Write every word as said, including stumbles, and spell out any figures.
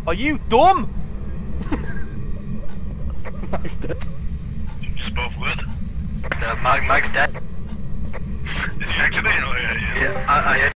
Are you dumb? Mike's dead. Just both wood. Uh, Mike, Mike's dead. Is he actually? Oh, yeah, yeah. Yeah, I, I